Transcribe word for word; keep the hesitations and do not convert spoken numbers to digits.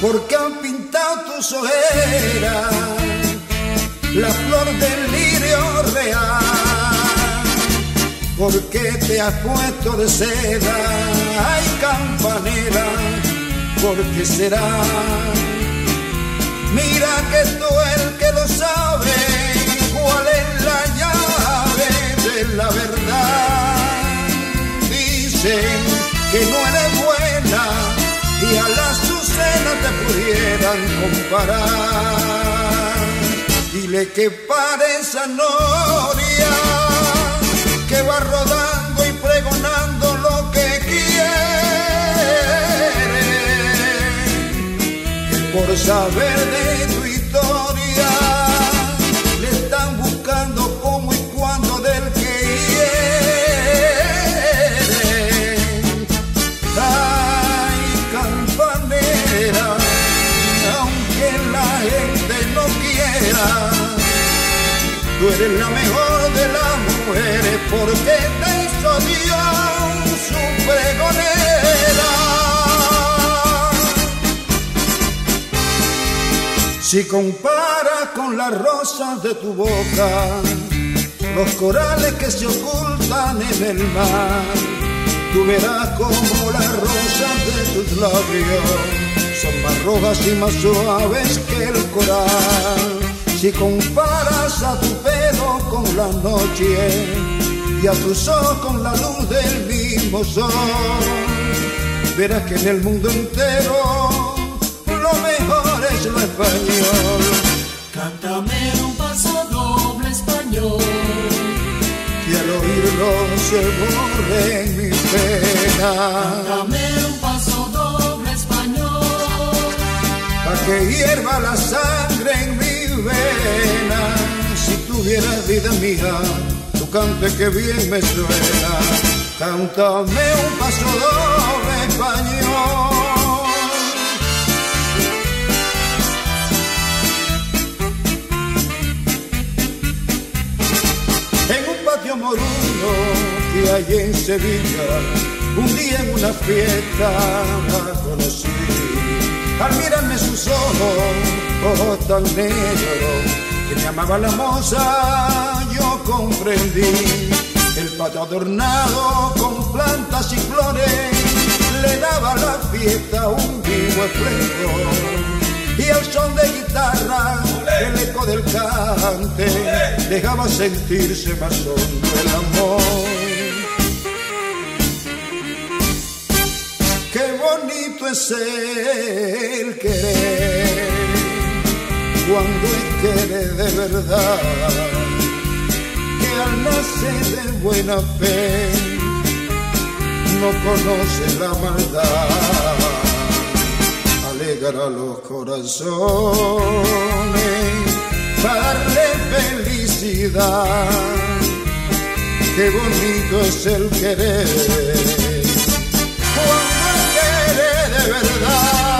porque han pintado tus ojeras la flor del lirio real, porque te has puesto de seda, ay campanera, porque será. Mira que tú el que lo sabe, cuál es la llave de la verdad. Dicen que no eres buena y a la Azucena te pudieran comparar. Dile que pare esa noria que va rodando y pregonando lo que quiere, que por saber de tu historia le están buscando cómo y cuándo del que hiere. Ay, campanera, aunque la gente no quiera, tú eres la mejor de las mujeres, porque te hizo Dios su pregonera. Si comparas con las rosas de tu boca, los corales que se ocultan en el mar, tú verás como las rosas de tus labios son más rojas y más suaves que el coral. Si comparas a tu pelo con la noche y a tus ojos con la luz del mismo sol, verás que en el mundo entero lo mejor es lo español. Cántame un paso doble español, que al oírlo se borre en mi pena. Cántame un paso doble español, pa' que hierva la sangre en mi vena. Si tuvieras vida mía, tu cante que bien me suena. Cántame un paso doble español. En un patio moruno que hay en Sevilla, un día en una fiesta la conocí. Al mirarme sus ojos, ojos tan negros, que me amaba la moza, yo comprendí. El patio adornado con plantas y flores le daba a la fiesta un vivo esplendor. Y al son de guitarra, el eco del cante dejaba sentirse más hondo el amor. Qué bonito es el querer, cuando es querer de verdad, que al nacer de buena fe no conoce la maldad. Alegra los corazones, darle felicidad. Qué bonito es el querer, cuando quiere de verdad.